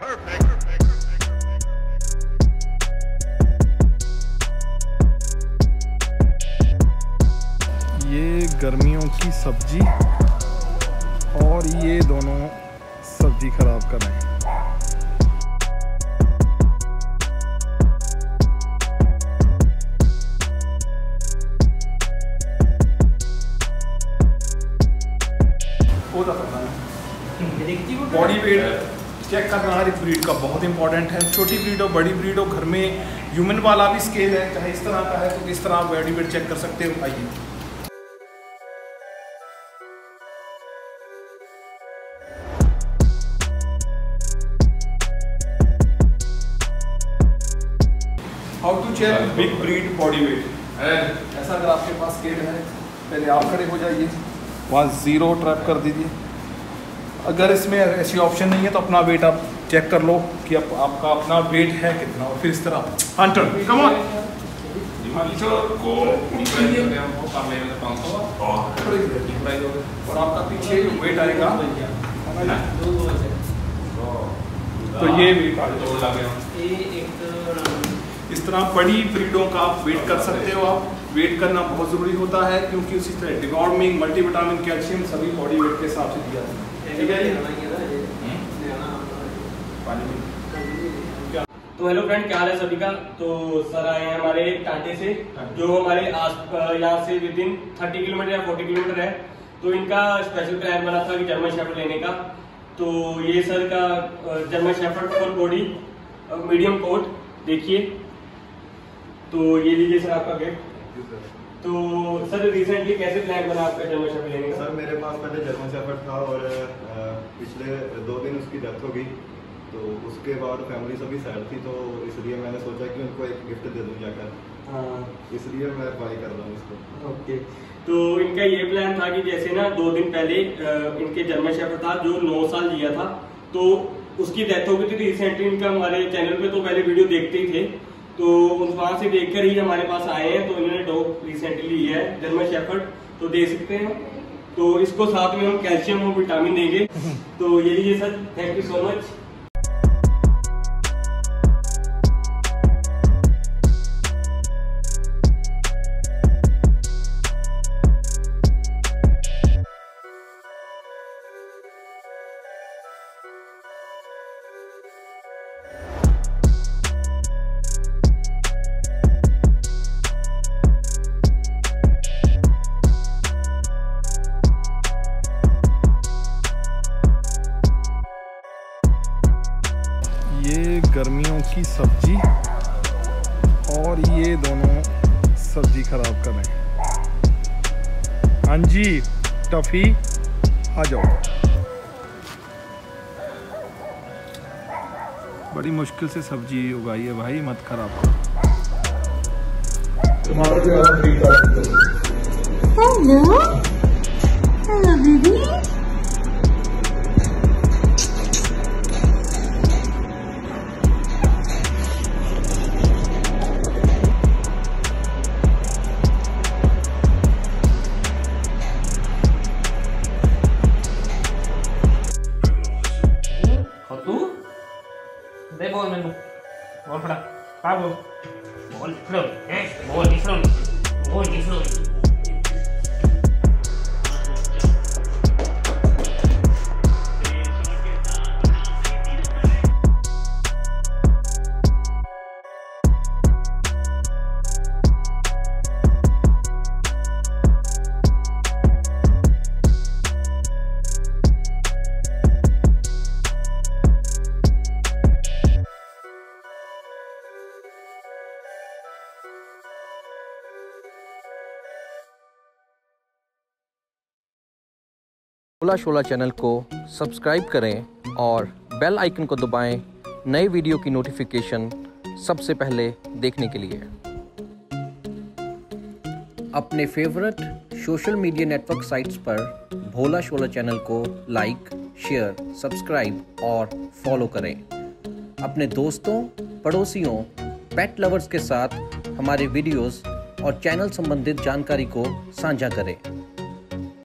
ये गर्मियों की सब्जी और ये दोनों सब्जी खराब कर रहे हैं। बॉडी वेट चेक करना हर एक ब्रीड का बहुत इंपॉर्टेंट है। छोटी ब्रीड हो बड़ी ब्रीड हो, घर में ह्यूमन वाला भी स्केल है, चाहे इस तरह का है तो इस तरह आप बॉडी वेट चेक कर सकते हो। आइए how to check big breed body weight. ऐसा अगर आपके पास स्केल है, पहले आप खड़े हो जाइए, वहाँ 0 ट्रैप कर दीजिए। अगर इसमें ऐसी ऑप्शन नहीं है तो अपना वेट आप चेक कर लो कि आपका अपना वेट है कितना, और फिर इस तरह हंटर कम ऑन और आपका पीछे जो वेट आएगा तो ये वेट आ इस तरह बड़ी ब्रीडों का आप वेट कर सकते हो। आप वेट करना बहुत ज़रूरी होता है क्योंकि उसी तरह डिवॉर्मिंग, मल्टीविटामिन, कैल्शियम सभी बॉडी वेट के हिसाब से दिया जाता है। ठीक है। तो हेलो फ्रेंड, क्या हाल है सभी का। तो सर आए हैं हमारे कांटे से, जो हमारे यहाँ से विदिन 30 किलोमीटर या 40 किलोमीटर है। तो इनका स्पेशल प्लान बना था कि जर्मन शेफर्ड लेने का। तो ये सर का German shepherd full body medium coat देखिए। तो ये लीजिए सर आपका गिफ्ट। तो सर रिसेंटली कैसे प्लान बना आपका जर्मन शेफर्ड लेने का? सर मेरे पास पहले जर्मन शेफर्ड था और पिछले 2 दिन उसकी डेथ हो गई, तो उसके बाद फैमिली सभी सैड थी, तो इसलिए मैंने सोचा कि उनको एक गिफ्ट दे दूँ जाकर। हाँ, इसलिए मैं बाई कर रहा हूँ इसको। ओके। तो इनका ये प्लान था कि जैसे ना 2 दिन पहले इनके जर्मन शेफर्ड था जो 9 साल जिया था, तो उसकी डेथ हो गई थी। रिसेंटली इनका हमारे चैनल पे तो पहले वीडियो देखते ही थे, तो वहां से देखकर ही हमारे पास आए हैं। तो इन्होंने डॉग रिसेंटली लिया है जर्मन शेफर्ड, तो दे सकते हैं। तो इसको साथ में हम कैल्शियम और विटामिन देंगे। तो ये लीजिए sir, thank you so much. ये गर्मियों की सब्जी और ये दोनों सब्जी खराब कर रहे हैं। हाँ जी टफी आ जाओ। बड़ी मुश्किल से सब्जी उगाई है भाई, मत खराब करो। Hello hello baby. दे बॉल मैंने बॉल फड़ा पागो ball flow ball flow Bhola Shola channel को सब्सक्राइब करें और बेल आइकन को दबाएं नए वीडियो की नोटिफिकेशन सबसे पहले देखने के लिए। अपने favourite social media network sites पर भोला शोला चैनल को लाइक, शेयर, सब्सक्राइब और फॉलो करें। अपने दोस्तों, पड़ोसियों, पेट लवर्स के साथ हमारे वीडियोस और चैनल संबंधित जानकारी को साझा करें।